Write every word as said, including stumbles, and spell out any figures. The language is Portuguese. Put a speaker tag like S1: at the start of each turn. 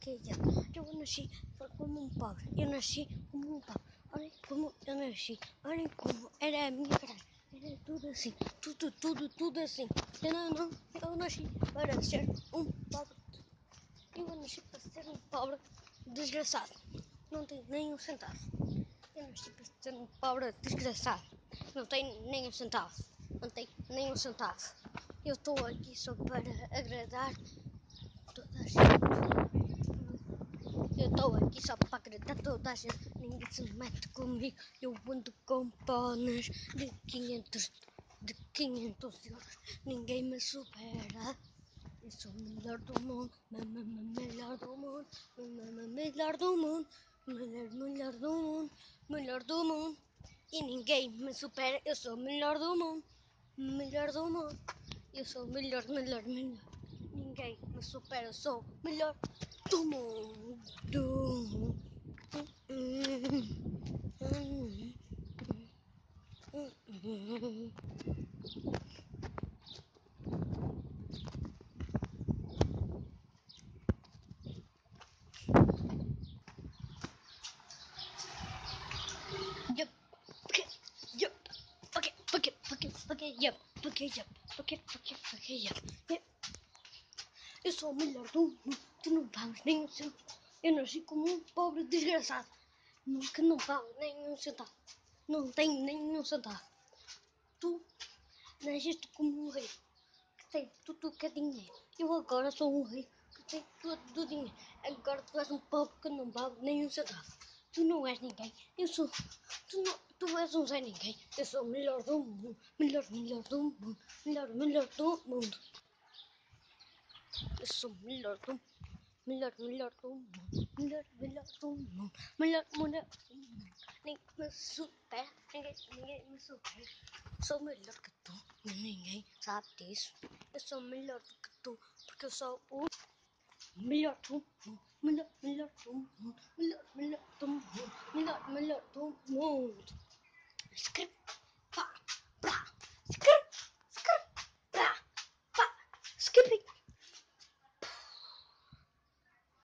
S1: porque eu nasci como um pobre, eu nasci como um pobre, olhem como eu nasci, olhem como era a minha cara, era tudo assim, tudo, tudo, tudo assim, eu não, não, eu nasci para ser um pobre, eu nasci para ser um pobre desgraçado, não tenho nem um centavo, eu nasci para ser um pobre desgraçado, não tenho nem um centavo, não tenho nem um centavo, eu estou aqui só para agradar toda a gente. Eu estou aqui só para agradar toda a gente. Ninguém se mete comigo. Eu ando com pôneis de quinhentos, de quinhentos euros. Ninguém me supera. Eu sou o melhor do mundo. Melhor do mundo. Melhor do mundo. Melhor, melhor do mundo. Melhor do mundo. E ninguém me supera. Eu sou o melhor do mundo. Melhor do mundo. Eu sou o melhor, melhor, melhor. Ninguém me supera. Eu sou o melhor do mundo. Yup. Okay. Yup. Okay. Okay. Okay. Okay. Yup. Okay. Yup. Okay. Okay. Okay. Yup. Yep. Eu sou o melhor do mundo. Tu não pagas nem um centavo. Eu nasci como um pobre desgraçado. Que não pago nem um centavo. Não tenho nem um centavo. Tu nasceste como um rei. Que tem tudo que é dinheiro. Eu agora sou um rei que tem todo o dinheiro. Agora tu és um pobre que não paga nem um centavo. Tu não és ninguém. Eu sou... Tu, não, tu és um Zé Ninguém. Eu sou o melhor do mundo. Melhor, melhor do mundo. Melhor, melhor do mundo. Eu sou o melhor do mundo. Melhor, melhor do mundo. Melhor, melhor do mundo. Melhor, melhor do mundo. Ninguém me supera. Ninguém, ninguém me supera. Sou melhor que tu. Ninguém sabe disso. Eu sou melhor do que tu. Porque eu sou o melhor do mundo. Melhor, melhor do mundo. Melhor, melhor do mundo. Melhor, melhor do mundo. Escreve. Pá.